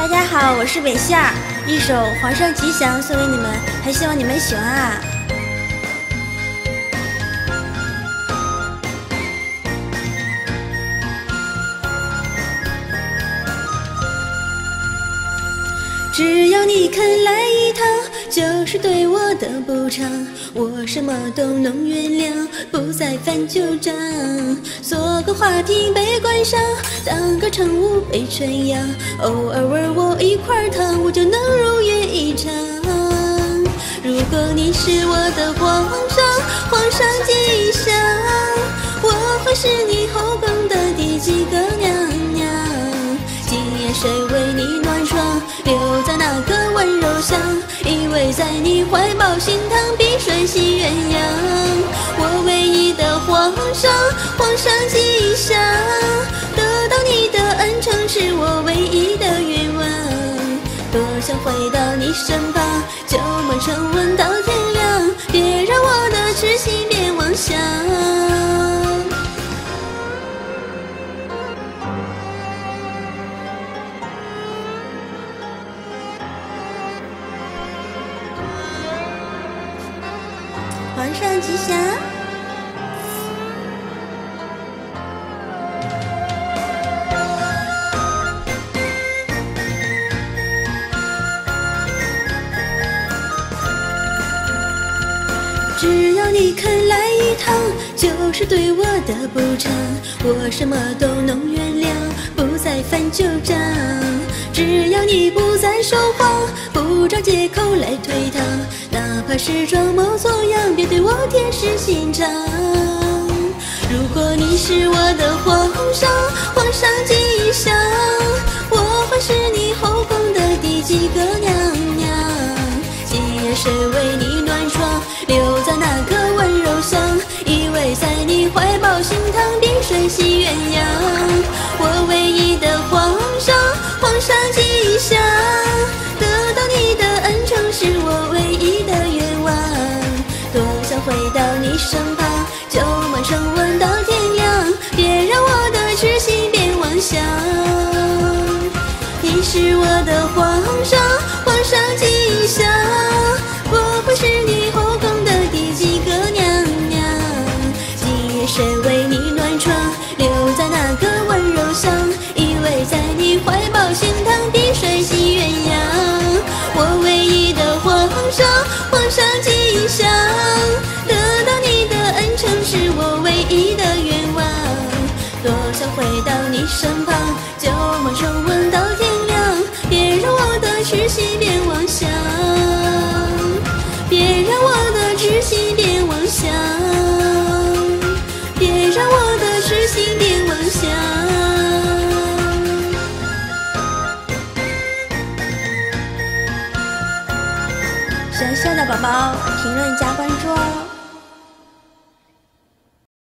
大家好，我是北线儿，一首《皇上吉祥》送给你们，还希望你们喜欢啊！只要你肯来一趟，就是对我的补偿。我什么都能原谅，不再翻旧账。做个话题被关上，当个宠物被圈养。偶尔喂我一块糖，我就能如愿以偿。如果你是我的皇上，皇上吉祥，我会是你后宫的第几个娘娘？今夜谁为你暖床，留在那个温柔乡，依偎在你怀抱，心疼碧水戏鸳鸯。我唯一的皇上，皇上吉祥，得到你的恩宠是我唯一的愿望。多想回到你身旁，酒满重温到天亮，别让我的痴心变妄想。皇上吉祥。只要你肯来一趟，就是对我的补偿。我什么都能原谅，不再翻旧账。只要你不再说谎，不找借口来推搪，哪怕是装模作样，别对我铁石心肠。如果你是我的皇上，皇上吉祥，我会是你后宫的第几个娘娘？今夜谁为你暖床，留在那个温柔乡，依偎在你怀抱，心疼碧水戏鸳鸯。我唯一的皇上，皇上吉祥，得到你的恩宠是我唯一的愿望。多想回到你身旁，酒满重温到天亮，别让我的痴心变妄想。你是我的皇上，皇上吉祥，我会是你后宫的第几个娘娘？今夜谁为你暖床，留在那个温柔乡，依偎在你怀抱，心疼碧水戏鸳鸯。我唯一的皇上，皇上吉祥，得到你的恩宠是我唯一的愿望。多想回到你身旁，酒满重温到天亮，别让我的痴心变妄想，别让我的痴心变妄想，别让我的痴心变妄想。喜欢秀的宝宝评论加关注哦。